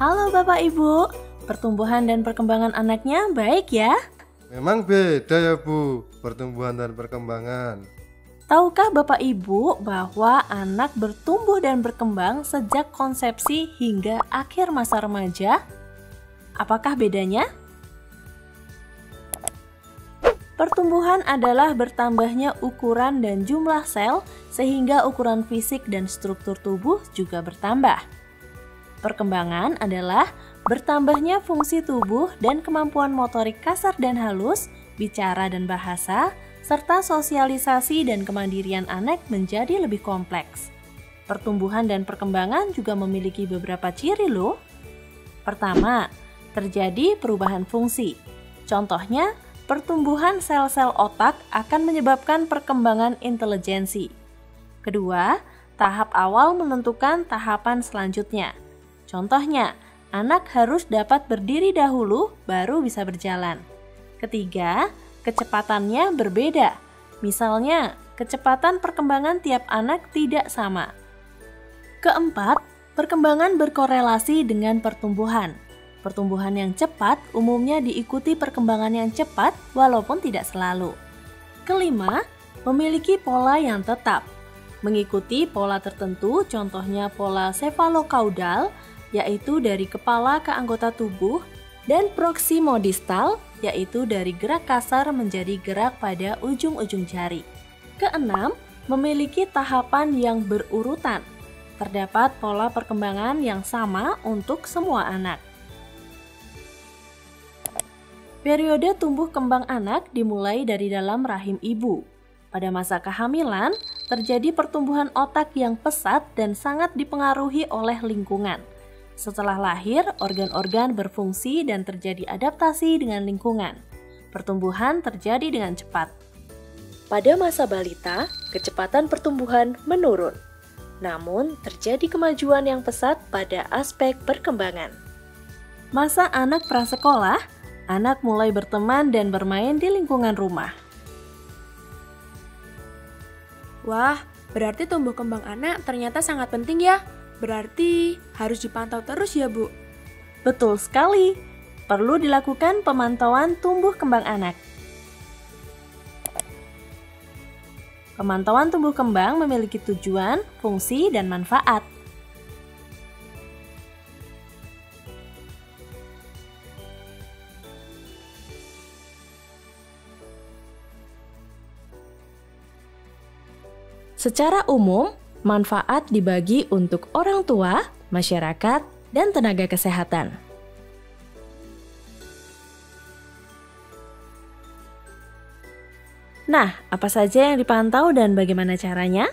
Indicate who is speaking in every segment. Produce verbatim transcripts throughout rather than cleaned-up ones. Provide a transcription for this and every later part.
Speaker 1: Halo Bapak Ibu, pertumbuhan dan perkembangan anaknya baik ya?
Speaker 2: Memang beda ya Bu, pertumbuhan dan perkembangan.
Speaker 1: Tahukah Bapak Ibu bahwa anak bertumbuh dan berkembang sejak konsepsi hingga akhir masa remaja? Apakah bedanya? Pertumbuhan adalah bertambahnya ukuran dan jumlah sel sehingga ukuran fisik dan struktur tubuh juga bertambah. Perkembangan adalah bertambahnya fungsi tubuh dan kemampuan motorik kasar dan halus, bicara dan bahasa, serta sosialisasi dan kemandirian anak menjadi lebih kompleks. Pertumbuhan dan perkembangan juga memiliki beberapa ciri loh. Pertama, terjadi perubahan fungsi. Contohnya, pertumbuhan sel-sel otak akan menyebabkan perkembangan intelijensi. Kedua, tahap awal menentukan tahapan selanjutnya. Contohnya, anak harus dapat berdiri dahulu baru bisa berjalan. Ketiga, kecepatannya berbeda. Misalnya, kecepatan perkembangan tiap anak tidak sama. Keempat, perkembangan berkorelasi dengan pertumbuhan. Pertumbuhan yang cepat umumnya diikuti perkembangan yang cepat walaupun tidak selalu. Kelima, memiliki pola yang tetap. Mengikuti pola tertentu, contohnya pola sefalokaudal, yaitu dari kepala ke anggota tubuh, dan proksimodistal, yaitu dari gerak kasar menjadi gerak pada ujung-ujung jari. Keenam, memiliki tahapan yang berurutan. Terdapat pola perkembangan yang sama untuk semua anak. Periode tumbuh kembang anak dimulai dari dalam rahim ibu. Pada masa kehamilan, terjadi pertumbuhan otak yang pesat dan sangat dipengaruhi oleh lingkungan. Setelah lahir, organ-organ berfungsi dan terjadi adaptasi dengan lingkungan. Pertumbuhan terjadi dengan cepat. Pada masa balita, kecepatan pertumbuhan menurun. Namun, terjadi kemajuan yang pesat pada aspek perkembangan. Masa anak prasekolah, anak mulai berteman dan bermain di lingkungan rumah.
Speaker 3: Wah, berarti tumbuh kembang anak ternyata sangat penting ya. Berarti harus dipantau terus ya, Bu?
Speaker 1: Betul sekali. Perlu dilakukan pemantauan tumbuh kembang anak. Pemantauan tumbuh kembang memiliki tujuan, fungsi, dan manfaat. Secara umum, manfaat dibagi untuk orang tua, masyarakat, dan tenaga kesehatan. Nah, apa saja yang dipantau dan bagaimana caranya?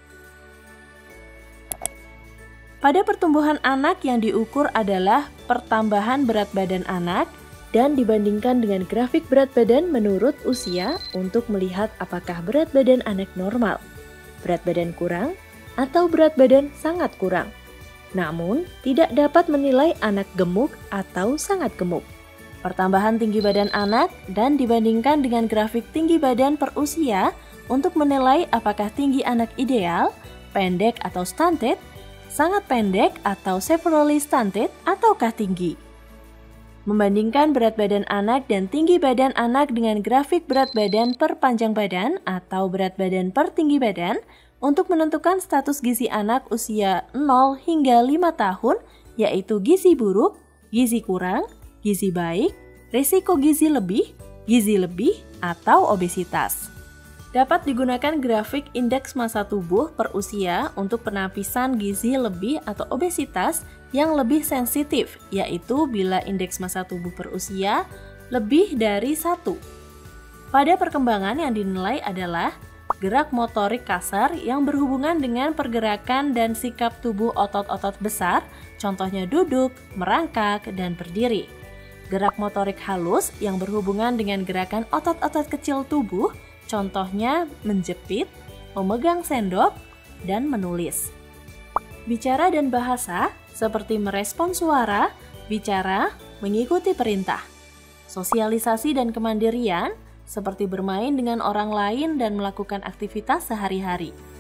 Speaker 1: Pada pertumbuhan anak yang diukur adalah pertambahan berat badan anak dan dibandingkan dengan grafik berat badan menurut usia untuk melihat apakah berat badan anak normal, berat badan kurang, atau berat badan sangat kurang. Namun, tidak dapat menilai anak gemuk atau sangat gemuk. Pertambahan tinggi badan anak dan dibandingkan dengan grafik tinggi badan per usia untuk menilai apakah tinggi anak ideal, pendek atau stunted, sangat pendek atau severely stunted, ataukah tinggi. Membandingkan berat badan anak dan tinggi badan anak dengan grafik berat badan per panjang badan atau berat badan per tinggi badan untuk menentukan status gizi anak usia nol hingga lima tahun, yaitu gizi buruk, gizi kurang, gizi baik, risiko gizi lebih, gizi lebih, atau obesitas. Dapat digunakan grafik indeks massa tubuh per usia untuk penapisan gizi lebih atau obesitas yang lebih sensitif, yaitu bila indeks massa tubuh per usia lebih dari satu. Pada perkembangan yang dinilai adalah gerak motorik kasar yang berhubungan dengan pergerakan dan sikap tubuh otot-otot besar, contohnya duduk, merangkak, dan berdiri. Gerak motorik halus yang berhubungan dengan gerakan otot-otot kecil tubuh, contohnya menjepit, memegang sendok, dan menulis. Bicara dan bahasa seperti merespons suara, bicara, mengikuti perintah. Sosialisasi dan kemandirian seperti bermain dengan orang lain dan melakukan aktivitas sehari-hari.